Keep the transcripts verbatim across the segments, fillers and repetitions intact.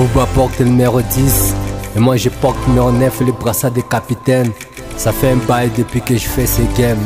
Booba porte le numéro dix et moi je porte le numéro neuf et le brassard des capitaines. Ça fait un bail depuis que je fais ces games.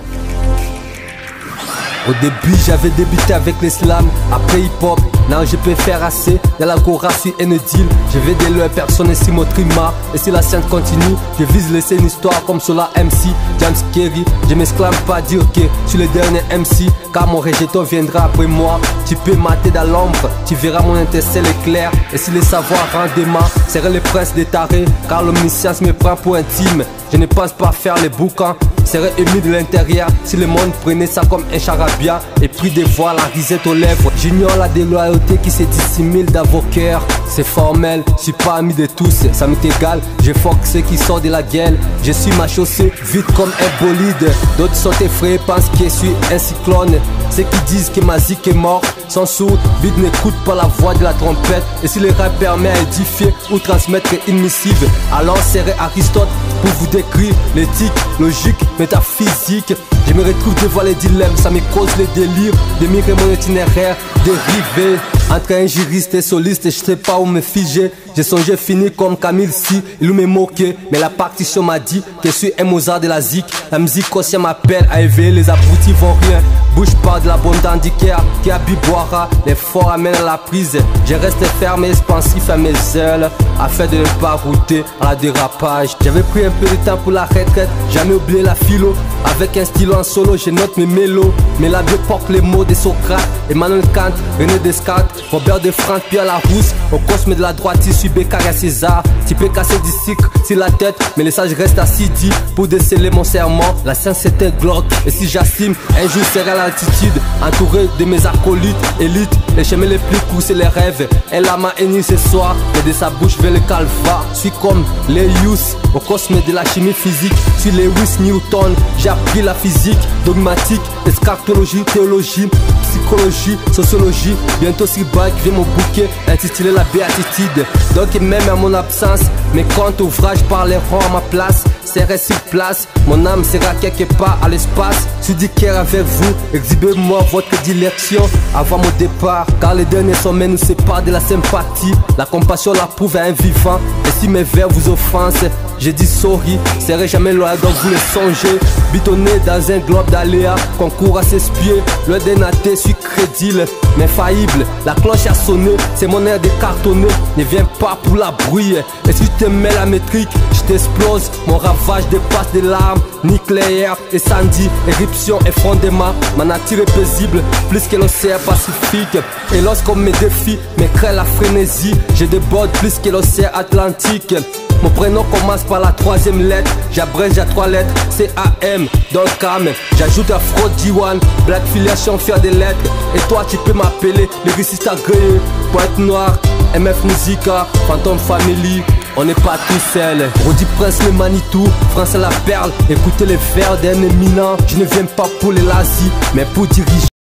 Au début j'avais débuté avec l'islam, après hip hop, non je peux faire assez. Dans la Gora sur N-Deal, je vais de l'heure personne ici Motrima. Et si la scène continue, je vise laisser une histoire comme sur la M C James Kerry. Je m'exclame pas dire que je suis le dernier M C, car mon rejeton viendra après moi. Tu peux mater dans l'ombre, tu verras mon intercelle éclair. Et si les savoirs rendent des mains, serait le prince des tarés, car l'omniscience me prend pour intime. Je ne pense pas faire les bouquins, serait ému de l'intérieur si le monde prenait ça comme un charabia et puis de voir la risette aux lèvres. J'ignore la déloyauté qui se dissimule dans vos cœurs. C'est formel, je suis pas ami de tous, ça m'est égal. Je fuck ceux qui sortent de la gueule. Je suis ma chaussée, vite comme un bolide. D'autres sont effrayés, pensent que je suis un cyclone. Ceux qui disent que ma zik est morte sont sourds, vite n'écoutent pas la voix de la trompette. Et si le rap permet à édifier ou transmettre une missive, alors serait Aristote pour vous décrire l'éthique, logique, métaphysique. Je me retrouve devant les dilemmes, ça me cause les délires. Démirer mon itinéraire, dérivé entre un juriste et soliste, je sais pas où me figer. J'ai songé finir comme Camille Si, il me moquait. Mais la partition m'a dit que je suis un Mozart de la zik. La musique consciente m'appelle à éveiller, les abrutis vont rien. Bouge pas de l'abondant d'Ikea qui boira, les forts amènent à la prise. Je reste ferme et expansif à mes ailes, afin de ne pas router à la dérapage. J'avais pris un peu de temps pour la retraite, jamais oublié la philo. Avec un stylo en solo, je note mes mélos. Mes labios portent les mots de Socrate, Emmanuel Kant, René Descartes, Robert de France, Pierre Larousse. Au cosme de la droite, je suis Bécaria César. Tu peux casser du sucre sur la tête, mais le sage reste assis dit pour déceler mon serment. La science c'est un Glock, et si j'assume, un jour serai à l'altitude, entouré de mes acolytes, élites. Les chemins les plus courts c'est les rêves. Elle a m'a haine ce soir, et de sa bouche vers le calva. Je suis comme Leius, au cosme de la chimie physique. Je suis Lewis Newton, j'ai appris la physique, dogmatique, escartologie, théologie, psychologie, sociologie. Bientôt sur bac vient mon bouquet intitulé la béatitude. Donc même à mon absence, mes comptes ouvrages parleront à ma place. Serai sur place, mon âme sera quelque part à l'espace. Je suis du cœur avec vous, exhibez-moi votre direction avant mon départ, car les derniers sommets nous séparent de la sympathie. La compassion la prouve à un vivant, et si mes vers vous offensent, j'ai dit sorry, serai jamais loyal donc vous le songez. Bitonné dans un globe d'aléas, concours à s'espier. Le dénaté, je suis crédible, mais faillible. La cloche a sonné, c'est mon air de cartonné. Ne viens pas pour la bruit, et si je te mets la métrique, je t'explose. Mon ravage dépasse des larmes, nucléaire, incendie, éruption et fondement. Ma nature est paisible, plus que l'océan Pacifique. Et lorsqu'on me défie, me crée la frénésie. Je déborde plus que l'océan Atlantique. Mon prénom commence par la troisième lettre, j'abrège à trois lettres, C A M, dans le calme. J'ajoute Afro D un, Black Filiation, faire des lettres. Et toi tu peux m'appeler lyriciste agréé, poète noir, M F Musica, Phantom Family. On n'est pas tout seul. Rodi Prince le Manitou, France la perle. Écoutez les vers d'un éminent. Je ne viens pas pour les lazis, mais pour diriger.